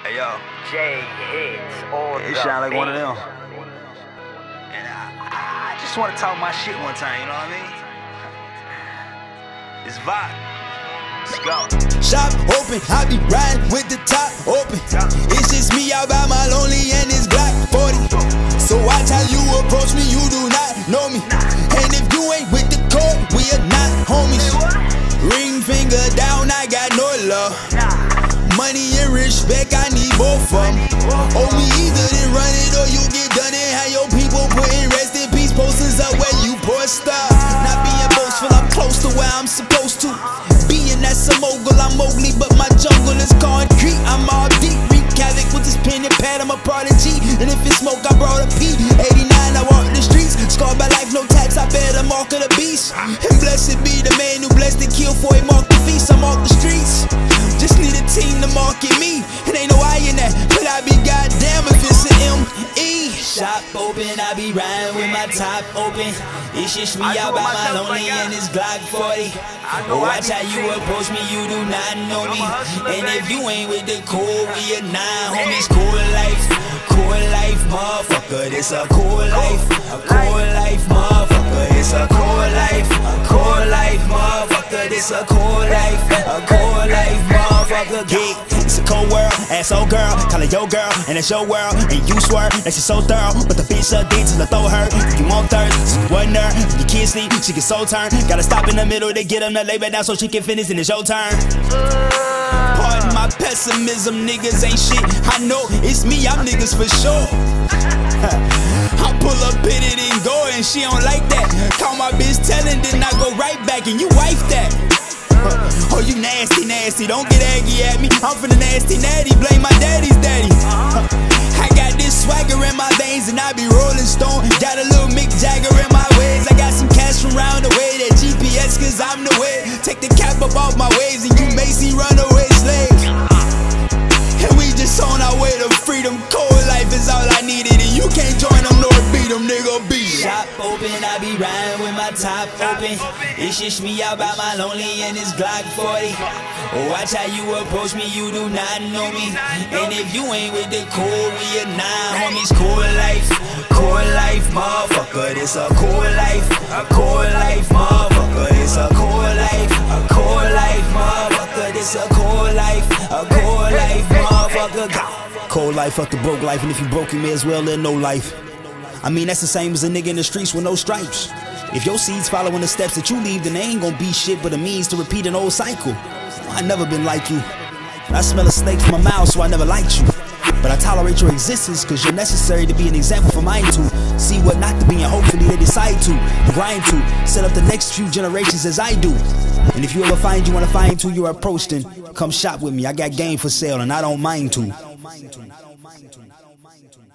Hey yo, J hits on you the sound like beat. one of them. And I just want to talk my shit one time, you know what I mean? It's vibe. Let's go. Shop open, I be riding with the top open. It's just me out by my lonely and it's Glock 40. So watch how you approach me, you do not know me. And if you ain't with the code, we are not homies. Ring finger down, I got no love. Money and respect, I need both of them. Owe me either, then run it or you get done and have your people putting rest in peace posters up where you post up. Not being boastful, I'm close to where I'm supposed to. Being that's a mogul, I'm Mowgli, but my jungle is concrete. I'm all deep, wreak havoc with this pen and pad, I'm a prodigy. And if it's smoke, I brought a P. 89, I walk the streets, scarred by life, no tax, I bear the mark of the beast. And blessed be the man who blessed and killed for he marked the feast. I'm off the streets, just need a team to market me. It ain't no I in that, but I be goddamn if it's an M.E. Shop open, I be riding with my top open. It's just me out by my lonely and it's Glock 40. Watch how you approach me, you do not know me. And if you ain't with the code, we are nine homies. Cool life, motherfucker, this a cool life. A cool life, motherfucker, it's a cool life. A cool life, motherfucker, this a cool life. A cool life, motherfucker, geek. It's a cold world, asshole girl, call it your girl, and it's your world. And you swear that she's so thorough, but the bitch so deep till I throw her. You want thirst, she wasn't her. Your kids sleep, she get so turned. Gotta stop in the middle to get them to lay back down so she can finish, and it's your turn. Pardon my pessimism, niggas ain't shit. I know it's me, I'm niggas for sure. I pull up, hit it and go, and she don't like that. Call my bitch telling, then I go right back, and you wife that. Oh, you nasty, don't get aggy at me. I'm from the nasty natty, blame my daddy's daddy. I got this swagger in my veins and I be rolling stone. Got a little Mick Jagger in my ways. I got some cash from round the way, that GPS cause I'm the way. Take the cap up off my waves and you may see runaway slaves. And we just on our way to freedom. Cold life is all I needed and you can't join them nor beat them, nigga, beat 'em. Shop open, I be riding with my top open. It's just me out by my lonely and it's Glock 40. Watch how you approach me, you do not know me. And if you ain't with the code, we are nine homies. Cool life, motherfucker, this a cool life. A cool life, motherfucker, it's a cool life. A cool life, motherfucker, this a cool life. A cool life, motherfucker. Cold life, fuck the broke life, and if you broke, you may as well live no life. I mean, that's the same as a nigga in the streets with no stripes. If your seeds following the steps that you leave, then they ain't gonna be shit but a means to repeat an old cycle. I never been like you. I smell a snake from my mouth, so I never liked you. But I tolerate your existence cause you're necessary to be an example for mine to see what not to be, and hopefully they decide to grind to set up the next few generations as I do. And if you ever find you wanna find who you're approached, then come shop with me. I got game for sale and I don't mind to.